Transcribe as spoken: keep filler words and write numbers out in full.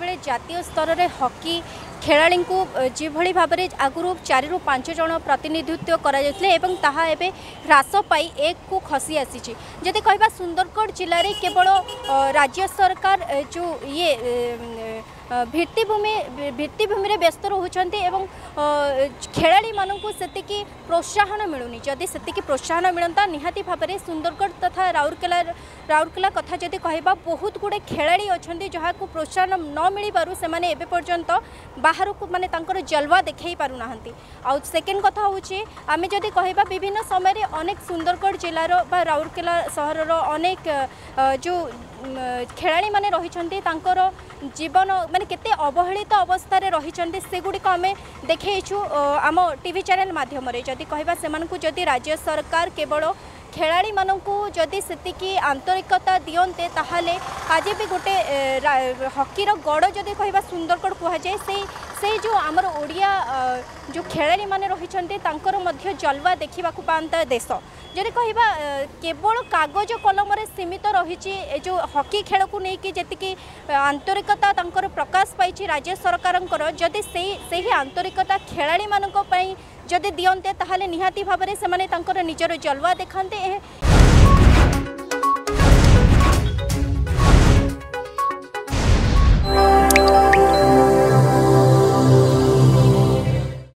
जितेबाला जातीय स्तर में हॉकी खेलाड़ी को जो भाव में आगुरी चारि रु पांच जन प्रतिनिधित्व करते ह्रास पाई एक को खसी आसी जदि कहवा सुंदरगढ़ जिले में केवल राज्य सरकार जो ये भित्तिभूमि भित्तिभूमि में व्यस्त रोचते खेलाड़ी मानू से प्रोत्साहन मिलूनी जदि से प्रोत्साहन मिलता निहाती भाव में सुंदरगढ़ तथा राउरकेला राउरकेला कथा जदि कहवा बहुत गुड़े खेलाड़ी अच्छा जहाँ को प्रोत्साहन न मिल पारू से एवं पर्यंत बाहर को माने तांकर जलवा देखई पारू नाहंती। आउ सेकेंड कथा होची आमे जदि कहबा विभिन्न समय रे अनेक सुंदरगढ़ जिलार बा राउरकेला सहरर अनेक जो खेलाड़ी माने रहिछंती तांकर जीवन माने केते अवहेलित अवस्था रे रहिछंती सेगुडी आमे देखैछु आम टीवी चैनल माध्यम रे जदि कहबा सेमानकु जदि राज्य सरकार केवल खेलाड़ी मानू जदि से आंतरिकता दियंते ताहले आज भी गोटे हॉकी गड़ जदि कहबा सुंदरगढ़ कहुए से से जो आमर ओडिया जो खेलाड़ी माने रहिछंते तांकर मध्य जलवा देखा पाता देश जदि कहबा केवल कागज कलम रे सीमित रही जो हॉकी खेल को लेकिन जी आंतरिकता तांकर प्रकाश पाई राज्य सरकार जदि से ही आंतरिकता खेलाड़ी मानक पई जदि दियंते ताहले निहाती भाव में से निजर जलवा देखाते